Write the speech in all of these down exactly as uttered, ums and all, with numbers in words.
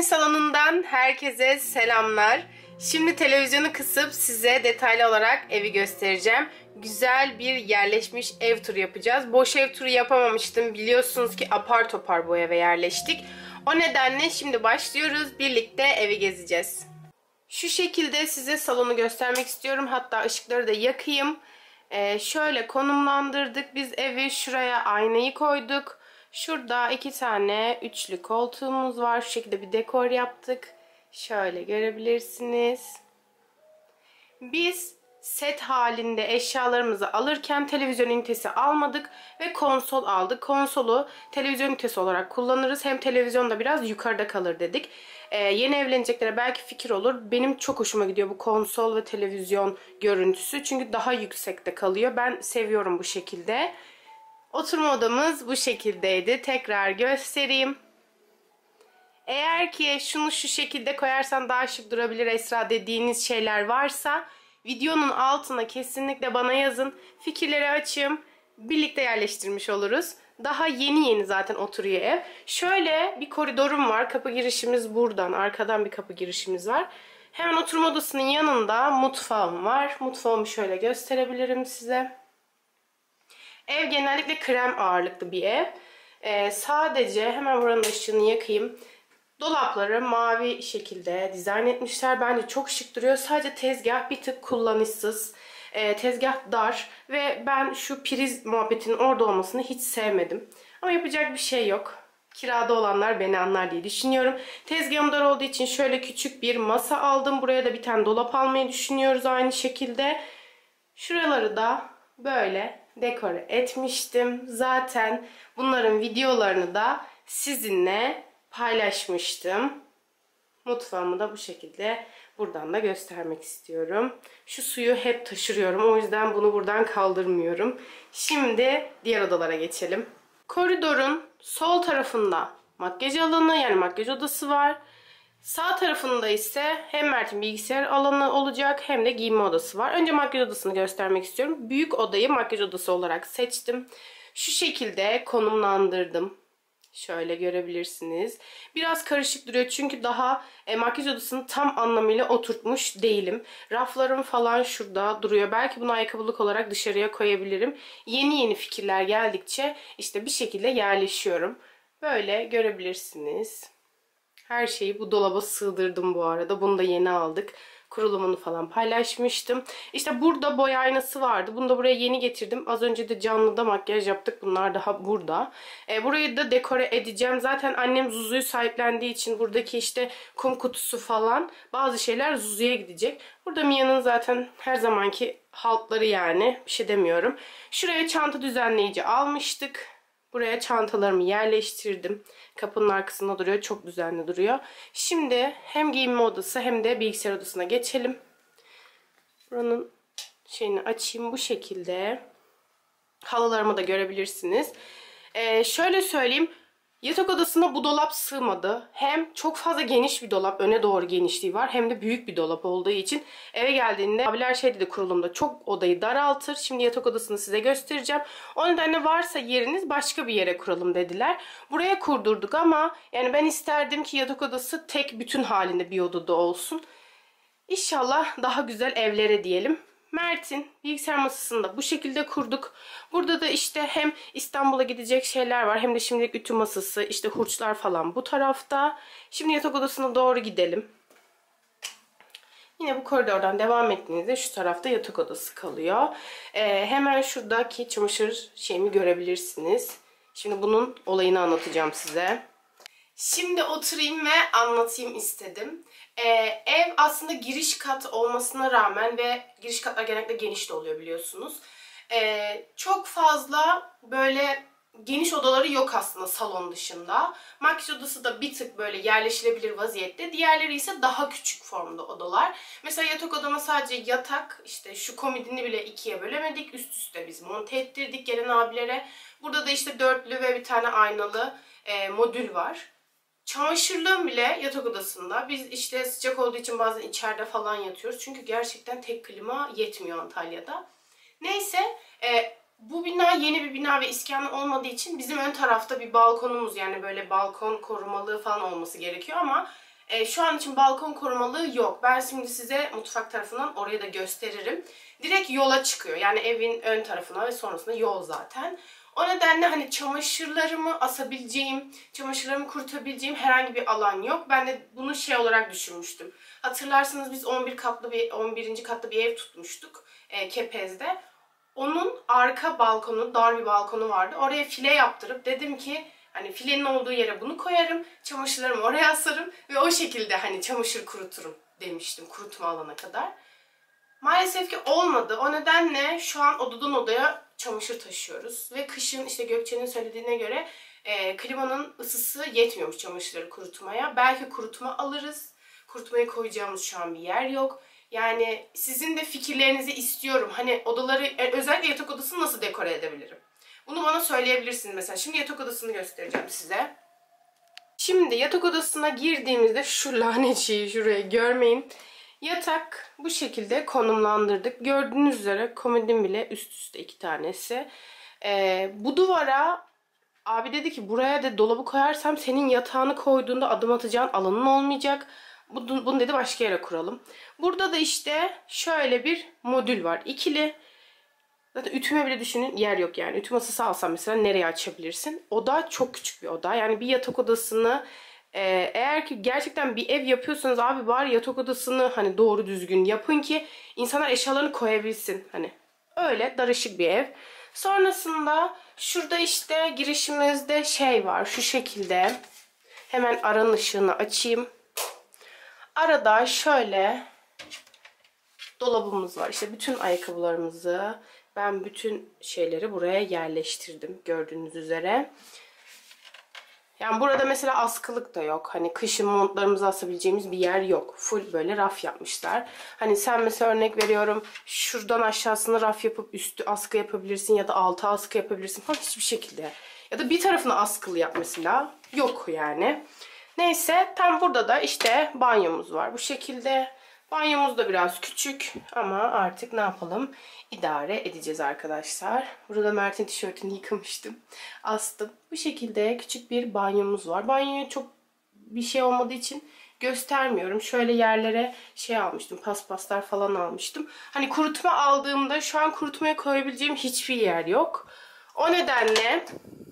salonundan herkese selamlar. Şimdi televizyonu kısıp size detaylı olarak evi göstereceğim. Güzel bir yerleşmiş ev turu yapacağız. Boş ev turu yapamamıştım. Biliyorsunuz ki apar topar bu eve yerleştik. O nedenle şimdi başlıyoruz. Birlikte evi gezeceğiz. Şu şekilde size salonu göstermek istiyorum. Hatta ışıkları da yakayım. Ee, şöyle konumlandırdık biz evi. Şuraya aynayı koyduk. Şurada iki tane üçlü koltuğumuz var. Şu şekilde bir dekor yaptık. Şöyle görebilirsiniz. Biz set halinde eşyalarımızı alırken televizyon ünitesi almadık ve konsol aldık. Konsolu televizyon ünitesi olarak kullanırız. Hem televizyon da biraz yukarıda kalır dedik. Ee, yeni evleneceklere belki fikir olur. Benim çok hoşuma gidiyor bu konsol ve televizyon görüntüsü. Çünkü daha yüksekte kalıyor. Ben seviyorum bu şekilde. Oturma odamız bu şekildeydi. Tekrar göstereyim. Eğer ki şunu şu şekilde koyarsan daha şık durabilir Esra dediğiniz şeyler varsa videonun altına kesinlikle bana yazın. Fikirleri açayım. Birlikte yerleştirmiş oluruz. Daha yeni yeni zaten oturuyor ev. Şöyle bir koridorum var. Kapı girişimiz buradan. Arkadan bir kapı girişimiz var. Hemen oturma odasının yanında mutfağım var. Mutfağımı şöyle gösterebilirim size. Ev genellikle krem ağırlıklı bir ev. Ee, sadece hemen buranın ışığını yakayım. Dolapları mavi şekilde dizayn etmişler. Bence çok şık duruyor. Sadece tezgah bir tık kullanışsız. Ee, tezgah dar ve ben şu priz muhabbetinin orada olmasını hiç sevmedim. Ama yapacak bir şey yok. Kirada olanlar beni anlar diye düşünüyorum. Tezgahım dar olduğu için şöyle küçük bir masa aldım. Buraya da bir tane dolap almayı düşünüyoruz aynı şekilde. Şuraları da böyle dekore etmiştim. Zaten bunların videolarını da sizinle paylaşmıştım. Mutfağımı da bu şekilde buradan da göstermek istiyorum. Şu suyu hep taşırıyorum. O yüzden bunu buradan kaldırmıyorum. Şimdi diğer odalara geçelim. Koridorun sol tarafında makyaj alanı yani makyaj odası var. Sağ tarafında ise hem Mert'in bilgisayar alanı olacak hem de giyinme odası var. Önce makyaj odasını göstermek istiyorum. Büyük odayı makyaj odası olarak seçtim. Şu şekilde konumlandırdım. Şöyle görebilirsiniz. Biraz karışık duruyor çünkü daha e, makyaj odasını tam anlamıyla oturtmuş değilim. Raflarım falan şurada duruyor. Belki bunu ayakkabılık olarak dışarıya koyabilirim. Yeni yeni fikirler geldikçe işte bir şekilde yerleşiyorum. Böyle görebilirsiniz. Her şeyi bu dolaba sığdırdım bu arada. Bunu da yeni aldık. Kurulumunu falan paylaşmıştım. İşte burada boy aynası vardı. Bunu da buraya yeni getirdim. Az önce de canlıda makyaj yaptık. Bunlar daha burada. E, burayı da dekore edeceğim. Zaten annem Zuzu'yu sahiplendiği için buradaki işte kum kutusu falan bazı şeyler Zuzu'ya gidecek. Burada Mia'nın zaten her zamanki haltları yani. Bir şey demiyorum. Şuraya çanta düzenleyici almıştık. Buraya çantalarımı yerleştirdim. Kapının arkasında duruyor. Çok düzenli duruyor. Şimdi hem giyinme odası hem de bilgisayar odasına geçelim. Buranın şeyini açayım bu şekilde. Halılarımı da görebilirsiniz. Ee, şöyle söyleyeyim. Yatak odasına bu dolap sığmadı. Hem çok fazla geniş bir dolap, öne doğru genişliği var. Hem de büyük bir dolap olduğu için eve geldiğinde abiler şey dedi kurulumda çok odayı daraltır. Şimdi yatak odasını size göstereceğim. O nedenle varsa yeriniz başka bir yere kuralım dediler. Buraya kurdurduk ama yani ben isterdim ki yatak odası tek bütün halinde bir odada olsun. İnşallah daha güzel evlere diyelim. Mert'in bilgisayar masasını da bu şekilde kurduk. Burada da işte hem İstanbul'a gidecek şeyler var hem de şimdilik ütü masası, işte hurçlar falan bu tarafta. Şimdi yatak odasına doğru gidelim. Yine bu koridordan devam ettiğinizde şu tarafta yatak odası kalıyor. Ee, hemen şuradaki çamaşır şeyimi görebilirsiniz. Şimdi bunun olayını anlatacağım size. Şimdi oturayım ve anlatayım istedim. Ee, ev aslında giriş kat olmasına rağmen ve giriş katlar genellikle geniş de oluyor biliyorsunuz. Ee, çok fazla böyle geniş odaları yok aslında salon dışında. Makyaj odası da bir tık böyle yerleşilebilir vaziyette. Diğerleri ise daha küçük formda odalar. Mesela yatak odama sadece yatak, işte şu komodini bile ikiye bölemedik. Üst üste biz monte ettirdik gelen abilere. Burada da işte dörtlü ve bir tane aynalı e, modül var. Çamaşırlığım bile yatak odasında. Biz işte sıcak olduğu için bazen içeride falan yatıyoruz. Çünkü gerçekten tek klima yetmiyor Antalya'da. Neyse e, bu bina yeni bir bina ve iskan olmadığı için bizim ön tarafta bir balkonumuz yani böyle balkon korumalığı falan olması gerekiyor ama E, şu an için balkon korumalığı yok. Ben şimdi size mutfak tarafından orayı da gösteririm. Direkt yola çıkıyor. Yani evin ön tarafına ve sonrasında yol zaten. O nedenle hani çamaşırlarımı asabileceğim, çamaşırlarımı kurutabileceğim herhangi bir alan yok. Ben de bunu şey olarak düşünmüştüm. Hatırlarsınız biz on bir katlı bir on birinci katlı bir ev tutmuştuk e, Kepez'de. Onun arka balkonu, dar bir balkonu vardı. Oraya file yaptırıp dedim ki hani filenin olduğu yere bunu koyarım, çamaşırlarımı oraya asarım ve o şekilde hani çamaşır kuruturum demiştim kurutma alana kadar. Maalesef ki olmadı. O nedenle şu an odadan odaya çamaşır taşıyoruz. Ve kışın işte Gökçe'nin söylediğine göre e, klimanın ısısı yetmiyormuş çamaşırları kurutmaya. Belki kurutma alırız. Kurutmaya koyacağımız şu an bir yer yok. Yani sizin de fikirlerinizi istiyorum. Hani odaları, özellikle yatak odasını nasıl dekore edebilirim? Bunu bana söyleyebilirsiniz mesela. Şimdi yatak odasını göstereceğim size. Şimdi yatak odasına girdiğimizde şu lanet şeyi şuraya görmeyin. Yatak bu şekilde konumlandırdık. Gördüğünüz üzere komodin bile üst üste iki tanesi. Ee, bu duvara abi dedi ki buraya da dolabı koyarsam senin yatağını koyduğunda adım atacağın alanın olmayacak. Bunu dedi başka yere kuralım. Burada da işte şöyle bir modül var. İkili. Zaten ütüme bile düşünün yer yok yani. Ütü masası alsam mesela nereye açabilirsin? Oda çok küçük bir oda. Yani bir yatak odasını e, eğer ki gerçekten bir ev yapıyorsanız abi bari yatak odasını hani doğru düzgün yapın ki insanlar eşyalarını koyabilsin. Hani öyle darışık bir ev. Sonrasında şurada işte girişimizde şey var şu şekilde. Hemen aranın ışığını açayım. Arada şöyle dolabımız var. İşte bütün ayakkabılarımızı, ben bütün şeyleri buraya yerleştirdim gördüğünüz üzere. Yani burada mesela askılık da yok. Hani kışın montlarımızı asabileceğimiz bir yer yok. Full böyle raf yapmışlar. Hani sen mesela örnek veriyorum şuradan aşağısını raf yapıp üstü askı yapabilirsin ya da altı askı yapabilirsin falan hiçbir şekilde. Ya da bir tarafını askılı yap mesela. Yok yani. Neyse tam burada da işte banyomuz var. Bu şekilde. Banyomuz da biraz küçük ama artık ne yapalım? İdare edeceğiz arkadaşlar. Burada Mert'in tişörtünü yıkamıştım. Astım. Bu şekilde küçük bir banyomuz var. Banyoya çok bir şey olmadığı için göstermiyorum. Şöyle yerlere şey almıştım. Paspaslar falan almıştım. Hani kurutma aldığımda şu an kurutmaya koyabileceğim hiçbir yer yok. O nedenle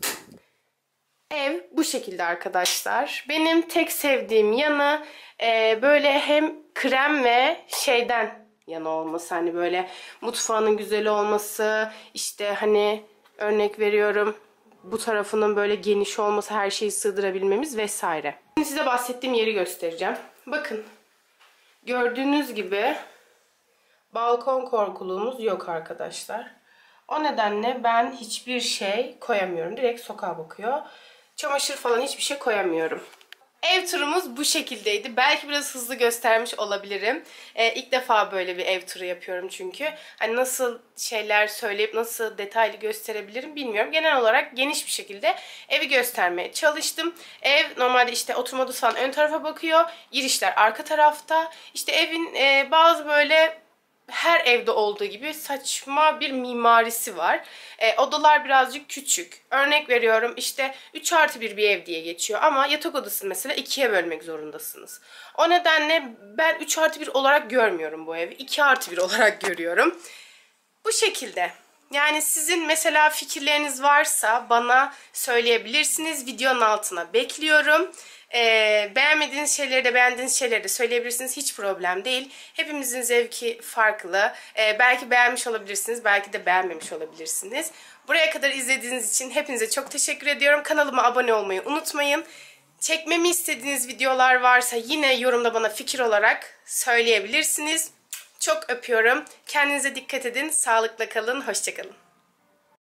ev bu şekilde arkadaşlar. Benim tek sevdiğim yanı e, böyle hem krem ve şeyden yana olması. Hani böyle mutfağının güzel olması. İşte hani örnek veriyorum bu tarafının böyle geniş olması, her şeyi sığdırabilmemiz vesaire. Şimdi size bahsettiğim yeri göstereceğim. Bakın gördüğünüz gibi balkon korkuluğumuz yok arkadaşlar. O nedenle ben hiçbir şey koyamıyorum. Direkt sokağa bakıyor. Çamaşır falan hiçbir şey koyamıyorum. Ev turumuz bu şekildeydi. Belki biraz hızlı göstermiş olabilirim. Ee, ilk defa böyle bir ev turu yapıyorum çünkü. Hani nasıl şeyler söyleyip nasıl detaylı gösterebilirim bilmiyorum. Genel olarak geniş bir şekilde evi göstermeye çalıştım. Ev normalde işte oturma odası falan ön tarafa bakıyor. Girişler arka tarafta. İşte evin e, bazı böyle her evde olduğu gibi saçma bir mimarisi var. E, odalar birazcık küçük. Örnek veriyorum işte üç artı bir bir ev diye geçiyor ama yatak odasını mesela ikiye bölmek zorundasınız. O nedenle ben üç artı bir olarak görmüyorum bu evi. iki artı bir olarak görüyorum. Bu şekilde. Yani sizin mesela fikirleriniz varsa bana söyleyebilirsiniz. Videonun altına bekliyorum. Ee, beğenmediğiniz şeyleri de beğendiğiniz şeyleri de söyleyebilirsiniz. Hiç problem değil. Hepimizin zevki farklı. Ee, belki beğenmiş olabilirsiniz. Belki de beğenmemiş olabilirsiniz. Buraya kadar izlediğiniz için hepinize çok teşekkür ediyorum. Kanalıma abone olmayı unutmayın. Çekmemi istediğiniz videolar varsa yine yorumda bana fikir olarak söyleyebilirsiniz. Çok öpüyorum. Kendinize dikkat edin. Sağlıkla kalın. Hoşça kalın.